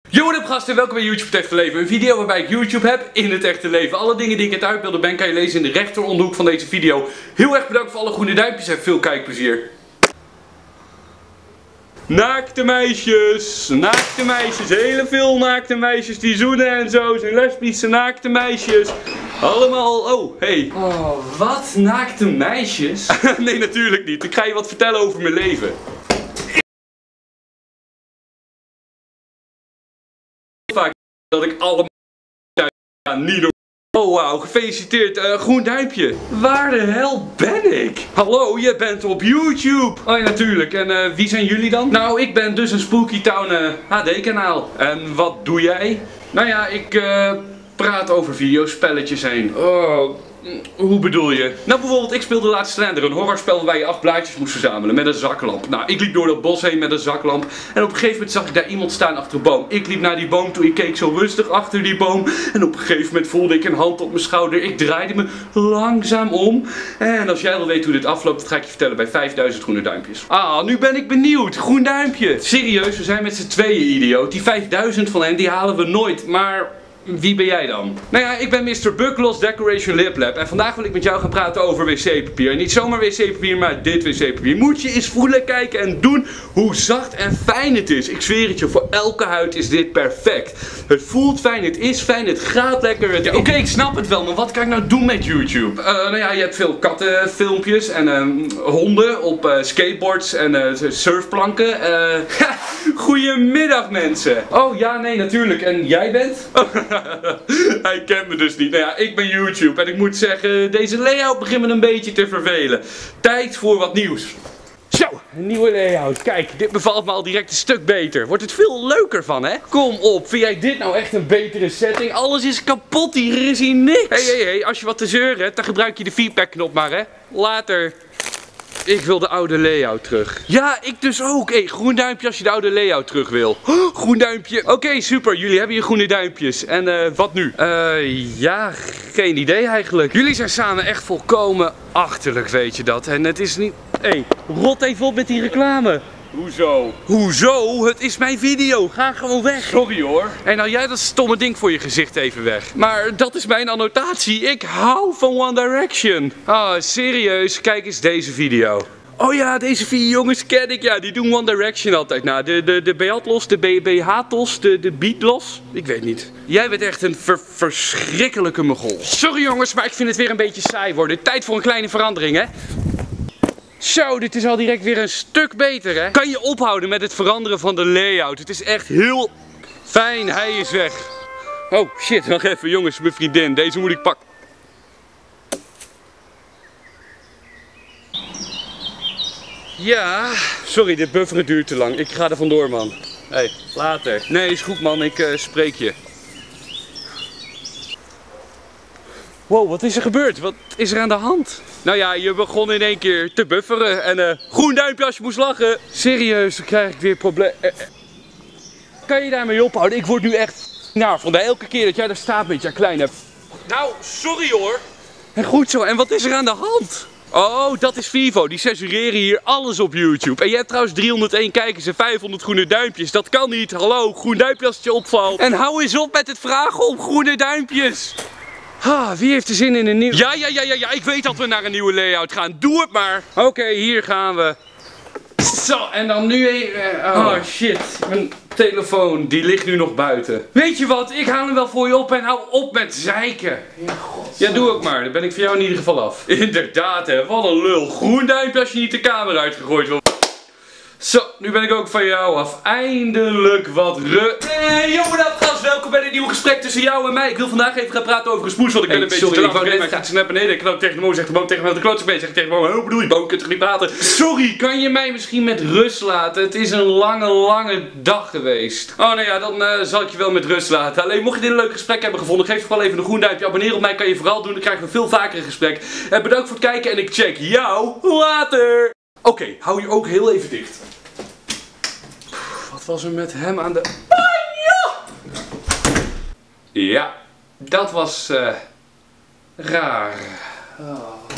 Yo, wat up gasten, welkom bij YouTube Het Echte Leven. Een video waarbij ik YouTube heb in het echte leven. Alle dingen die ik het uitbeelden ben kan je lezen in de rechteronderhoek van deze video. Heel erg bedankt voor alle groene duimpjes en veel kijkplezier. Naakte meisjes, hele veel naakte meisjes die zoenen en zo, zijn lesbische naakte meisjes. Allemaal, oh, hey. Oh, wat? Naakte meisjes? Nee, natuurlijk niet. Ik ga je wat vertellen over mijn leven. Vaak dat ik allemaal niet doen. Oh wauw, gefeliciteerd, groen duimpje. Waar de hel ben ik? Hallo, je bent op YouTube. Oh ja, natuurlijk. En wie zijn jullie dan? Nou, ik ben dus een Spooky Town HD kanaal. En wat doe jij? Nou ja, ik praat over videospelletjes heen. Oh, hoe bedoel je? Nou, bijvoorbeeld, ik speelde laatst Slender, een horrorspel waarbij je 8 blaadjes moest verzamelen met een zaklamp. Nou, ik liep door dat bos heen met een zaklamp en op een gegeven moment zag ik daar iemand staan achter een boom. Ik liep naar die boom toe, ik keek zo rustig achter die boom en op een gegeven moment voelde ik een hand op mijn schouder. Ik draaide me langzaam om en als jij wil weten hoe dit afloopt, dat ga ik je vertellen bij 5000 groene duimpjes. Ah, nu ben ik benieuwd. Groen duimpje. Serieus, we zijn met z'n tweeën, idioot. Die 5000 van hen, die halen we nooit, maar... Wie ben jij dan? Nou ja, ik ben Mr. Buckloss Decoration Lip Lab en vandaag wil ik met jou gaan praten over wc-papier. En niet zomaar wc-papier, maar dit wc-papier. Moet je eens voelen, kijken en doen hoe zacht en fijn het is. Ik zweer het je, voor elke huid is dit perfect. Het voelt fijn, het is fijn, het gaat lekker. Ja, Oké, ik snap het wel, maar wat kan ik nou doen met YouTube? Nou ja, je hebt veel kattenfilmpjes en honden op skateboards en surfplanken. Goedemiddag mensen. Oh ja, nee, natuurlijk. En jij bent? Hij kent me dus niet. Nou ja, ik ben YouTube en ik moet zeggen, deze layout begint me een beetje te vervelen. Tijd voor wat nieuws. Zo, een nieuwe layout. Kijk, dit bevalt me al direct een stuk beter. Wordt het veel leuker van, hè? Kom op, vind jij dit nou echt een betere setting? Alles is kapot hier, er is hier niks. Hey, als je wat te zeuren hebt, dan gebruik je de feedback knop maar, hè? Later. Ik wil de oude layout terug. Ja, ik dus ook. Hey, groen duimpje als je de oude layout terug wil. Oh, groen duimpje. Oké, super. Jullie hebben hier groene duimpjes. En wat nu? Ja, geen idee eigenlijk. Jullie zijn samen echt volkomen achterlijk, weet je dat. En het is niet... Hey, rot even op met die reclame. Hoezo? Hoezo? Het is mijn video. Ga gewoon weg. Sorry hoor. En nou jij dat stomme ding voor je gezicht even weg. Maar dat is mijn annotatie. Ik hou van One Direction. Ah, serieus. Kijk eens deze video. Oh ja, deze 4 jongens ken ik. Ja, die doen One Direction altijd. Nou, de Beatlos, de BHTos, de Beatlos. Ik weet niet. Jij bent echt een verschrikkelijke mogol. Sorry jongens, maar ik vind het weer een beetje saai worden. Tijd voor een kleine verandering, hè? Zo, dit is al direct weer een stuk beter, hè? Kan je ophouden met het veranderen van de layout? Het is echt heel fijn. Hij is weg. Oh, shit. Wacht even, jongens. Mijn vriendin. Deze moet ik pakken. Ja. Sorry, dit bufferen duurt te lang. Ik ga er vandoor, man. Hey, later. Nee, is goed, man. Ik spreek je. Wow, wat is er gebeurd? Wat is er aan de hand? Nou ja, je begon in één keer te bufferen en groen duimpje als je moest lachen. Serieus, dan krijg ik weer problemen. Kan je daarmee ophouden? Ik word nu echt... Nou, van de elke keer dat jij daar staat met je kleine... Nou, sorry hoor. En goed zo, en wat is er aan de hand? Oh, dat is Vivo. Die censureren hier alles op YouTube. En jij hebt trouwens 301 kijkers en 500 groene duimpjes. Dat kan niet. Hallo, groen duimpje als het je opvalt. En hou eens op met het vragen om groene duimpjes. Wie heeft er zin in een nieuw... Ja, ik weet dat we naar een nieuwe layout gaan. Doe het maar. Oké, hier gaan we. Zo, en dan nu even... Oh shit, mijn telefoon, die ligt nu nog buiten. Weet je wat, ik haal hem wel voor je op en hou op met zeiken. Ja, god. Ja, doe ook maar. Dan ben ik voor jou in ieder geval af. Inderdaad, hè. Wat een lul. Groen duimpje als je niet de kamer uitgegooid wil. Zo, nu ben ik ook van jou af. Eindelijk wat Hey, jongen, gast, welkom bij dit nieuwe gesprek tussen jou en mij. Ik wil vandaag even gaan praten over een smoes, want ik ben een beetje te lang. Ik ga naar beneden, ik loop tegen de boom, zegt de boom tegen me, de klootzak mee, zegt tegen de boom, hoe bedoel je, boom, kunt toch niet praten? Sorry, kan je mij misschien met rust laten? Het is een lange dag geweest. Oh, nou ja, dan zal ik je wel met rust laten. Alleen, mocht je dit een leuk gesprek hebben gevonden, geef vooral even een groen duimpje. Abonneer op mij, kan je vooral doen, dan krijgen we veel vaker een gesprek. Bedankt voor het kijken en ik check jou later. Oké, hou je ook heel even dicht. Wat was er met hem aan de... Ja, dat was raar. Oh.